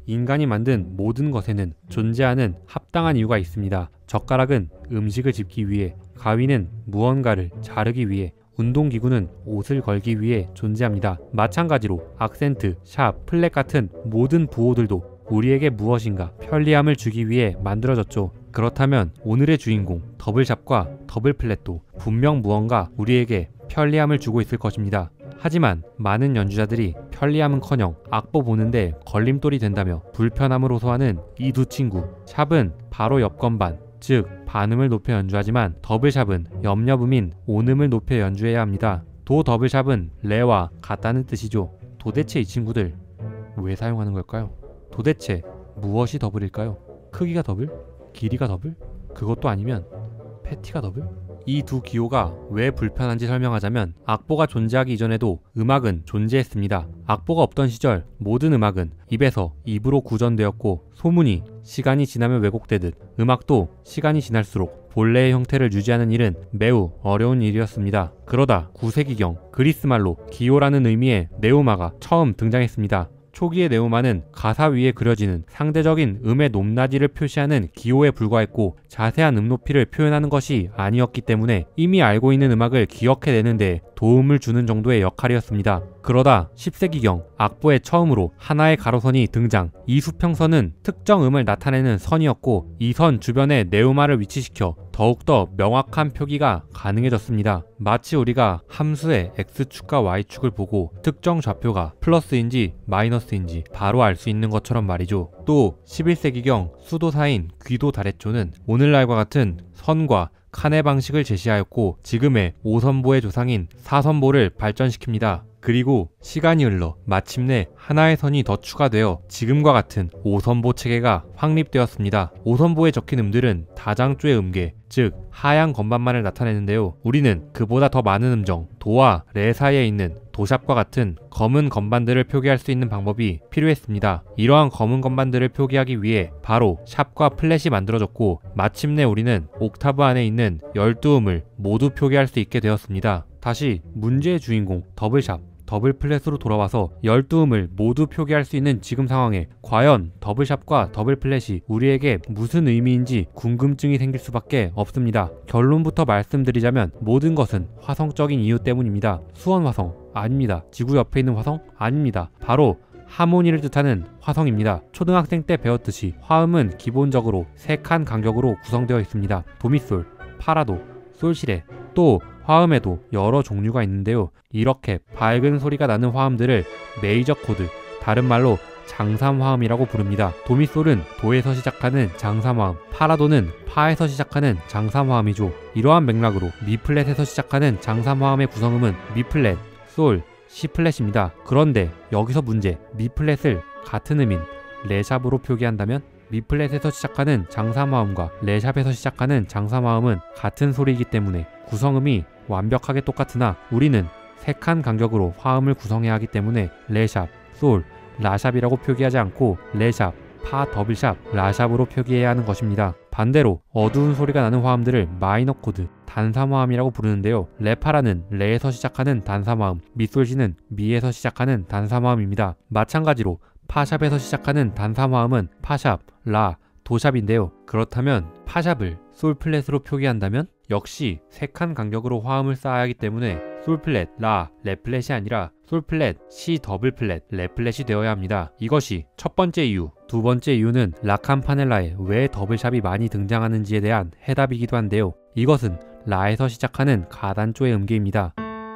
인간이 만든 모든 것에는 존재하는 합당한 이유가 있습니다. 젓가락은 음식을 집기 위해, 가위는 무언가를 자르기 위해, 운동기구는 옷을 걸기 위해 존재합니다. 마찬가지로 악센트, 샵, 플랫 같은 모든 부호들도 우리에게 무엇인가 편리함을 주기 위해 만들어졌죠. 그렇다면 오늘의 주인공 더블샵과 더블플랫도 분명 무언가 우리에게 편리함을 주고 있을 것입니다. 하지만 많은 연주자들이 편리함은커녕 악보 보는데 걸림돌이 된다며 불편함을 호소하는 이 두 친구. 샵은 바로 옆 건반, 즉 반음을 높여 연주하지만 더블샵은 옆여음인 온음을 높여 연주해야 합니다. 도 더블샵은 레와 같다는 뜻이죠. 도대체 이 친구들 왜 사용하는 걸까요? 도대체 무엇이 더블일까요? 크기가 더블? 길이가 더블? 그것도 아니면 패티가 더블? 이 두 기호가 왜 불편한지 설명하자면 악보가 존재하기 이전에도 음악은 존재했습니다. 악보가 없던 시절 모든 음악은 입에서 입으로 구전되었고 소문이 시간이 지나면 왜곡되듯 음악도 시간이 지날수록 본래의 형태를 유지하는 일은 매우 어려운 일이었습니다. 그러다 9세기경 그리스말로 기호라는 의미의 네오마가 처음 등장했습니다. 초기의 네오마는 가사 위에 그려지는 상대적인 음의 높낮이를 표시하는 기호에 불과했고 자세한 음 높이를 표현하는 것이 아니었기 때문에 이미 알고 있는 음악을 기억해내는 데 도움을 주는 정도의 역할이었습니다. 그러다 10세기경 악보에 처음으로 하나의 가로선이 등장. 이 수평선은 특정 음을 나타내는 선이었고 이 선 주변에 네오마를 위치시켜 더욱더 명확한 표기가 가능해졌습니다. 마치 우리가 함수의 x축과 y축을 보고 특정 좌표가 플러스인지 마이너스인지 바로 알 수 있는 것처럼 말이죠. 또 11세기경 수도사인 귀도 다레초는 오늘날과 같은 선과 칸의 방식을 제시하였고 지금의 5선보의 조상인 4선보를 발전시킵니다. 그리고 시간이 흘러 마침내 하나의 선이 더 추가되어 지금과 같은 5선보 체계가 확립되었습니다. 5선보에 적힌 음들은 다장조의 음계, 즉 하향 건반만을 나타내는데요. 우리는 그보다 더 많은 음정, 도와 레 사이에 있는 도샵과 같은 검은 건반들을 표기할 수 있는 방법이 필요했습니다. 이러한 검은 건반들을 표기하기 위해 바로 샵과 플랫이 만들어졌고 마침내 우리는 옥타브 안에 있는 12음을 모두 표기할 수 있게 되었습니다. 다시 문제의 주인공 더블샵, 더블플랫으로 돌아와서 12음을 모두 표기할 수 있는 지금 상황에 과연 더블샵과 더블플랫이 우리에게 무슨 의미인지 궁금증이 생길 수밖에 없습니다. 결론부터 말씀드리자면 모든 것은 화성적인 이유 때문입니다. 수원화성? 아닙니다. 지구 옆에 있는 화성? 아닙니다. 바로 하모니를 뜻하는 화성입니다. 초등학생 때 배웠듯이 화음은 기본적으로 3칸 간격으로 구성되어 있습니다. 도미솔, 파라도, 솔시레, 또 화음에도 여러 종류가 있는데요. 이렇게 밝은 소리가 나는 화음들을 메이저 코드, 다른 말로 장삼화음이라고 부릅니다. 도미솔은 도에서 시작하는 장삼화음, 파라도는 파에서 시작하는 장삼화음이죠. 이러한 맥락으로 미플랫에서 시작하는 장삼화음의 구성음은 미플랫, 솔, C플랫입니다. 그런데 여기서 문제, 미플랫을 같은 음인 레샵으로 표기한다면 미플랫에서 시작하는 장삼화음과 레샵에서 시작하는 장삼화음은 같은 소리이기 때문에 구성음이 완벽하게 똑같으나 우리는 3칸 간격으로 화음을 구성해야 하기 때문에 레샵, 솔, 라샵이라고 표기하지 않고 레샵, 파, 더블샵, 라샵으로 표기해야 하는 것입니다. 반대로 어두운 소리가 나는 화음들을 마이너 코드, 단삼화음이라고 부르는데요. 레파라는 레에서 시작하는 단삼화음, 미솔시는 미에서 시작하는 단삼화음입니다. 마찬가지로 파샵에서 시작하는 단삼화음은 파샵, 라, 도샵인데요. 그렇다면 파샵을 솔플랫으로 표기한다면 역시 3칸 간격으로 화음을 쌓아야 하기 때문에 솔플랫, 라, 레플랫이 아니라 솔플랫, C 더블플랫, 레플랫이 되어야 합니다. 이것이 첫 번째 이유. 두 번째 이유는 라캄파넬라에 왜 더블샵이 많이 등장하는지에 대한 해답이기도 한데요. 이것은 라에서 시작하는 가단조의 음계입니다.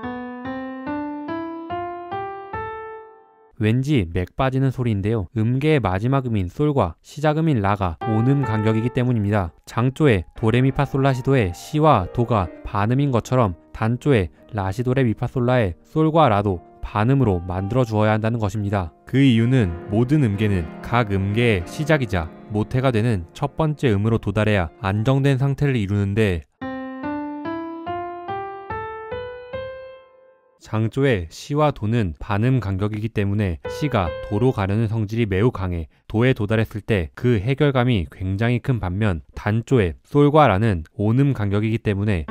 왠지 맥 빠지는 소리인데요. 음계의 마지막 음인 솔과 시작음인 라가 온음 간격이기 때문입니다. 장조의 도레미파솔라시도의 시와 도가 반음인 것처럼 단조의 라시도레미파솔라의 솔과 라도 반음으로 만들어 주어야 한다는 것입니다. 그 이유는 모든 음계는 각 음계의 시작이자 모태가 되는 첫 번째 음으로 도달해야 안정된 상태를 이루는데 장조의 시와 도는 반음 간격이기 때문에 시가 도로 가려는 성질이 매우 강해 도에 도달했을 때 그 해결감이 굉장히 큰 반면 단조의 솔과 라는 온음 간격이기 때문에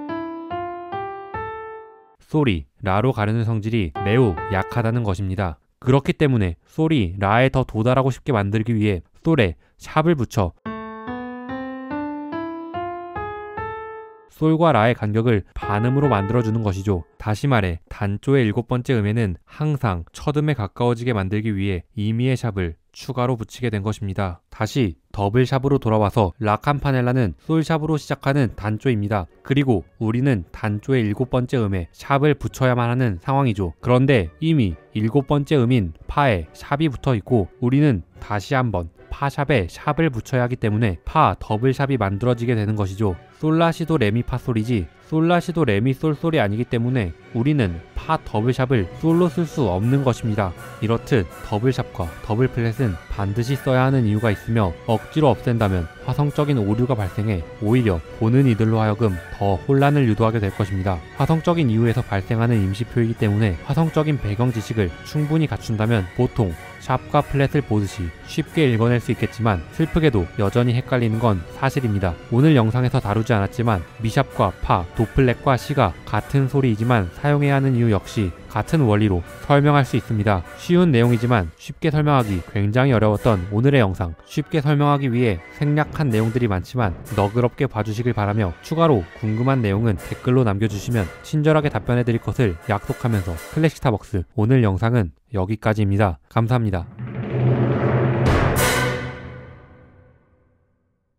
솔이 라로 가려는 성질이 매우 약하다는 것입니다. 그렇기 때문에 솔이 라에 더 도달하고 싶게 만들기 위해 솔에 샵을 붙여 솔과 라의 간격을 반음으로 만들어주는 것이죠. 다시 말해 단조의 7번째 음에는 항상 첫 음에 가까워지게 만들기 위해 임의의 샵을 추가로 붙이게 된 것입니다. 다시 더블 샵으로 돌아와서 라 캠파넬라는 솔 샵으로 시작하는 단조입니다. 그리고 우리는 단조의 7번째 음에 샵을 붙여야만 하는 상황이죠. 그런데 이미 7번째 음인 파에 샵이 붙어 있고 우리는 다시 한번 파샵에 샵을 붙여야 하기 때문에 파 더블 샵이 만들어지게 되는 것이죠. 솔라시도 레미파 솔이지 솔라시도 레미 솔 솔이 아니기 때문에 우리는 파 더블샵을 솔로 쓸 수 없는 것입니다. 이렇듯 더블샵과 더블 플랫은 반드시 써야 하는 이유가 있으며 억지로 없앤다면 화성적인 오류가 발생해 오히려 보는 이들로 하여금 더 혼란을 유도하게 될 것입니다. 화성적인 이유에서 발생하는 임시표이기 때문에 화성적인 배경 지식을 충분히 갖춘다면 보통 샵과 플랫을 보듯이 쉽게 읽어낼 수 있겠지만 슬프게도 여전히 헷갈리는 건 사실입니다. 오늘 영상에서 다루지 않았지만 미샵과 파, 도플랫과 시가 같은 소리이지만 사용해야 하는 이유 역시 같은 원리로 설명할 수 있습니다. 쉬운 내용이지만 쉽게 설명하기 굉장히 어려웠던 오늘의 영상, 쉽게 설명하기 위해 생략한 내용들이 많지만 너그럽게 봐주시길 바라며 추가로 궁금한 내용은 댓글로 남겨주시면 친절하게 답변해드릴 것을 약속하면서 클래식스타벅스 오늘 영상은 여기까지입니다. 감사합니다.